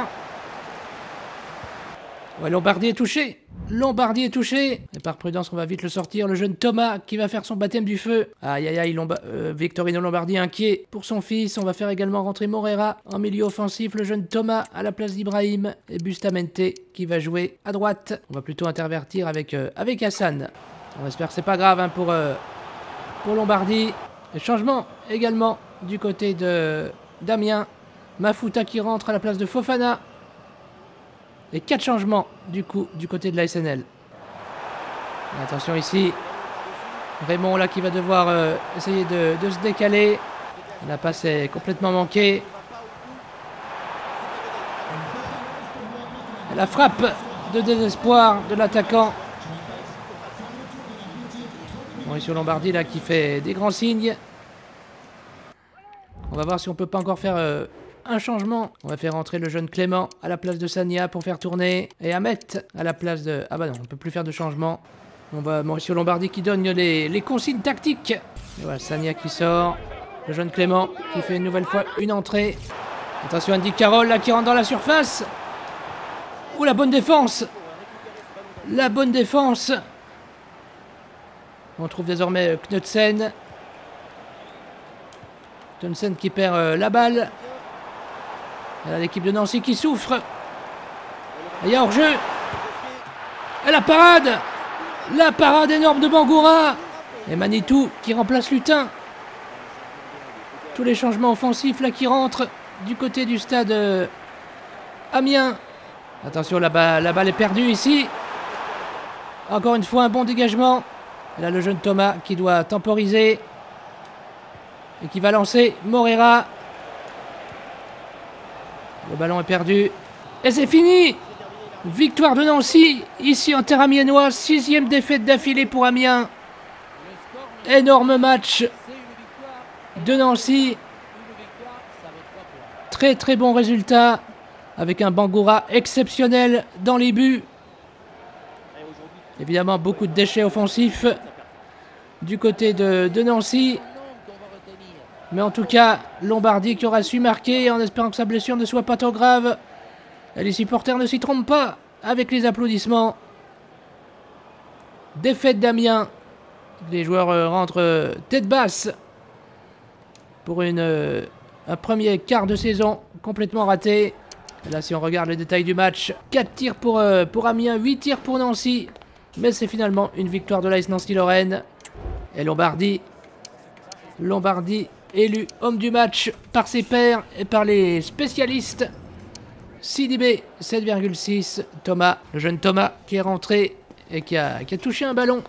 Ouais, Lombardi est touché. Lombardi est touché. Et par prudence, on va vite le sortir. Le jeune Thomas qui va faire son baptême du feu. Aïe, aïe, aïe. Lomba euh, Victorino Lombardi inquiet pour son fils. On va faire également rentrer Morera en milieu offensif. Le jeune Thomas à la place d'Ibrahim. Et Bustamente qui va jouer à droite. On va plutôt intervertir avec, euh, avec Hassan. On espère que c'est pas grave hein, pour, euh, pour Lombardi. Et changement également du côté de Damien. Mafuta qui rentre à la place de Fofana. Et quatre changements du coup du côté de la S N L. Attention ici. Raymond là qui va devoir euh, essayer de, de se décaler. La passe est complètement manquée. Et la frappe de désespoir de l'attaquant. Mauricio Lombardi là qui fait des grands signes. On va voir si on peut pas encore faire euh, un changement. On va faire entrer le jeune Clément à la place de Sagna pour faire tourner. Et Ahmet à la place de... Ah bah non, on peut plus faire de changement. On va Mauricio Lombardi qui donne les, les consignes tactiques. Et voilà, Sagna qui sort. Le jeune Clément qui fait une nouvelle fois une entrée. Attention Andy Carroll là qui rentre dans la surface. Ouh, la bonne défense. La bonne défense. On trouve désormais Knudsen. Knudsen qui perd euh, la balle. Et là l'équipe de Nancy qui souffre. Et il y a hors-jeu. Et la parade. La parade énorme de Bangoura. Et Manitou qui remplace Lutin. Tous les changements offensifs là qui rentrent du côté du stade euh, Amiens. Attention, la balle, la balle est perdue ici. Encore une fois un bon dégagement. Et là le jeune Thomas qui doit temporiser. Et qui va lancer Morera. Le ballon est perdu. Et c'est fini. Victoire de Nancy, ici en terre amiénoise, sixième défaite d'affilée pour Amiens. Énorme match de Nancy. Très très bon résultat, avec un Bangoura exceptionnel dans les buts. Évidemment, beaucoup de déchets offensifs du côté de, de Nancy. Mais en tout cas, Lombardi qui aura su marquer en espérant que sa blessure ne soit pas trop grave. Et les supporters ne s'y trompent pas avec les applaudissements. Défaite d'Amiens. Les joueurs euh, rentrent euh, tête basse pour une, euh, un premier quart de saison complètement raté. Et là, si on regarde les détails du match, quatre tirs pour, euh, pour Amiens, huit tirs pour Nancy. Mais c'est finalement une victoire de l'A S Nancy-Lorraine. Et Lombardi, Lombardi élu homme du match par ses pairs et par les spécialistes. Sidibé, sept virgule six. Thomas, le jeune Thomas qui est rentré et qui a, qui a touché un ballon.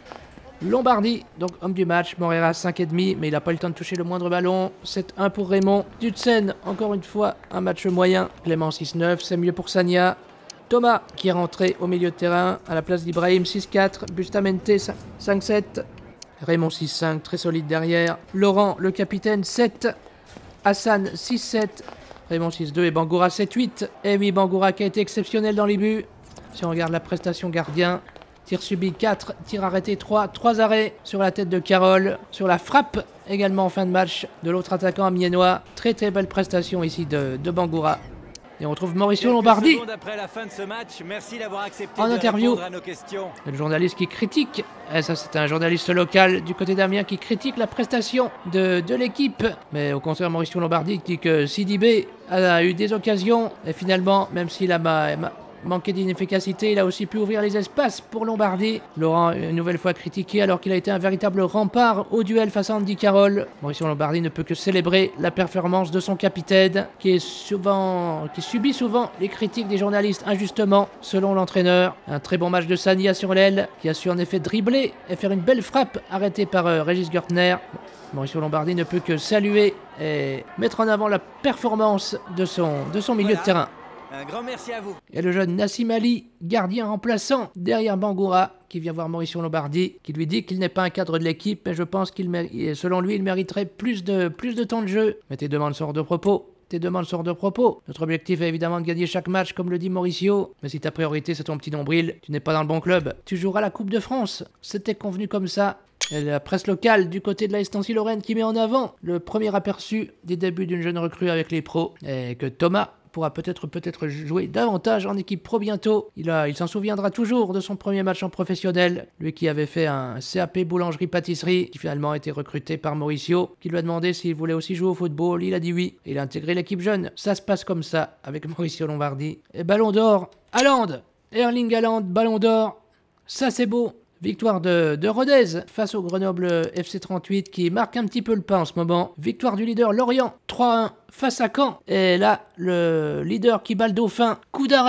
Lombardi, donc homme du match. Morera, cinq virgule cinq, mais il n'a pas eu le temps de toucher le moindre ballon. sept un pour Raymond. Knudsen, encore une fois, un match moyen. Clément, six neuf, c'est mieux pour Sagna. Thomas, qui est rentré au milieu de terrain à la place d'Ibrahim, six quatre. Bustamente, cinq sept. Raymond, six cinq, très solide derrière. Laurent, le capitaine, sept. Hassan, six sept. Raymond six deux et Bangoura sept huit. Et oui, Bangoura qui a été exceptionnel dans les buts. Si on regarde la prestation gardien, tir subi quatre, tir arrêté trois, trois arrêts sur la tête de Carole, sur la frappe également en fin de match de l'autre attaquant amiénois. Très très belle prestation ici de, de Bangoura. Et on retrouve Mauricio Lombardi après la fin de ce match. Merci d'avoir accepté en de interview. répondre à nos questions. Le journaliste qui critique, et ça c'est un journaliste local du côté d'Amiens qui critique la prestation de, de l'équipe. Mais au contraire, Mauricio Lombardi dit que Sidibé a eu des occasions et finalement, même s'il a ma, ma, manqué d'inefficacité, il a aussi pu ouvrir les espaces pour Lombardi. Laurent, une nouvelle fois critiqué alors qu'il a été un véritable rempart au duel face à Andy Carroll. Mauricio Lombardi ne peut que célébrer la performance de son capitaine qui, est souvent, qui subit souvent les critiques des journalistes injustement, selon l'entraîneur. Un très bon match de Sagna sur l'aile qui a su en effet dribbler et faire une belle frappe arrêtée par euh, Régis Gertner. Mauricio Lombardi ne peut que saluer et mettre en avant la performance de son, de son milieu Voilà. de terrain. Un grand merci à vous. Et le jeune Nassim Ali, gardien remplaçant derrière Bangoura, qui vient voir Mauricio Lombardi, qui lui dit qu'il n'est pas un cadre de l'équipe, mais je pense qu'il mé- selon lui, il mériterait plus de, plus de temps de jeu. Mais tes demandes sortent de propos. Tes demandes sortent de propos. Notre objectif est évidemment de gagner chaque match, comme le dit Mauricio. Mais si ta priorité c'est ton petit nombril, tu n'es pas dans le bon club. Tu joueras la Coupe de France. C'était convenu comme ça. Et la presse locale du côté de l'A S Nancy-Lorraine qui met en avant le premier aperçu des débuts d'une jeune recrue avec les pros. Et que Thomas pourra peut-être peut-être jouer davantage en équipe pro bientôt. Il, a, il s'en souviendra toujours de son premier match en professionnel. Lui qui avait fait un C A P boulangerie-pâtisserie, qui finalement a été recruté par Mauricio, qui lui a demandé s'il voulait aussi jouer au football. Il a dit oui. Il a intégré l'équipe jeune. Ça se passe comme ça avec Mauricio Lombardi. Et ballon d'or, Haaland. Erling Haaland, ballon d'or. Ça c'est beau. Victoire de, de Rodez face au Grenoble F C trente-huit qui marque un petit peu le pas en ce moment. Victoire du leader Lorient trois un face à Caen. Et là, le leader qui bat le Dauphin, coup d'arrêt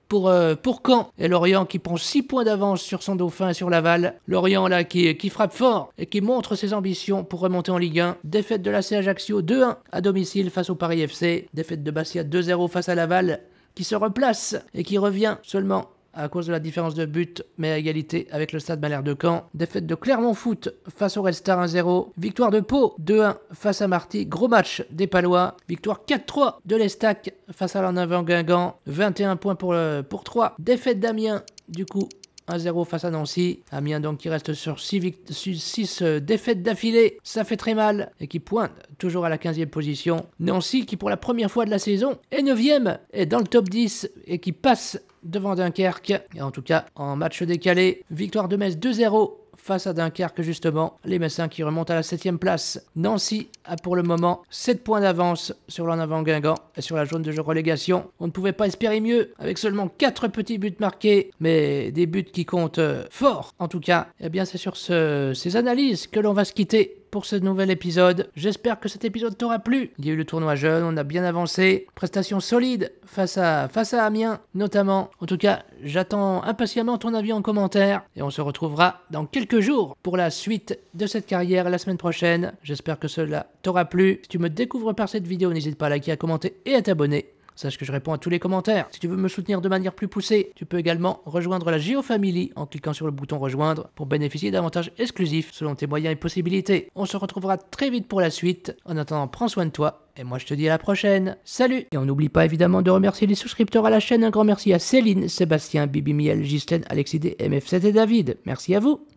pour, euh, pour Caen. Et Lorient qui prend six points d'avance sur son Dauphin et sur Laval. Lorient là qui, qui frappe fort et qui montre ses ambitions pour remonter en Ligue un. Défaite de l'A C Ajaccio deux un à domicile face au Paris F C. Défaite de Bastia deux zéro face à Laval qui se replace et qui revient seulement à cause de la différence de but, mais à égalité avec le Stade Malherbe de Caen. Défaite de Clermont Foot face au Red Star un zéro. Victoire de Pau deux un face à Marty. Gros match des Palois. Victoire quatre trois de l'Estac face à l'En-Avant Guingamp. vingt et un points pour, le, pour trois. Défaite d'Amiens, du coup, un zéro face à Nancy. Amiens donc qui reste sur six euh, défaites d'affilée. Ça fait très mal. Et qui pointe toujours à la quinzième position. Nancy qui pour la première fois de la saison est neuvième. Est dans le top dix et qui passe devant Dunkerque. Et en tout cas, en match décalé, victoire de Metz deux zéro face à Dunkerque justement. Les Messins qui remontent à la septième place. Nancy a pour le moment sept points d'avance sur l'En-Avant Guingamp et sur la zone de jeu relégation. On ne pouvait pas espérer mieux avec seulement quatre petits buts marqués, mais des buts qui comptent fort. En tout cas, eh bien c'est sur ce, ces analyses que l'on va se quitter pour ce nouvel épisode. J'espère que cet épisode t'aura plu. Il y a eu le tournoi jeune, on a bien avancé. Prestation solide face à, face à Amiens notamment. En tout cas, j'attends impatiemment ton avis en commentaire et on se retrouvera dans quelques jours pour la suite de cette carrière la semaine prochaine. J'espère que cela t'aura plu. Si tu me découvres par cette vidéo, n'hésite pas à liker, à commenter et à t'abonner. Sache que je réponds à tous les commentaires. Si tu veux me soutenir de manière plus poussée, tu peux également rejoindre la GeoFamily en cliquant sur le bouton rejoindre pour bénéficier d'avantages exclusifs selon tes moyens et possibilités. On se retrouvera très vite pour la suite. En attendant, prends soin de toi. Et moi je te dis à la prochaine. Salut! Et on n'oublie pas évidemment de remercier les souscripteurs à la chaîne. Un grand merci à Céline, Sébastien, Bibi Miel, Ghislaine, Alexis D, M F sept et David. Merci à vous!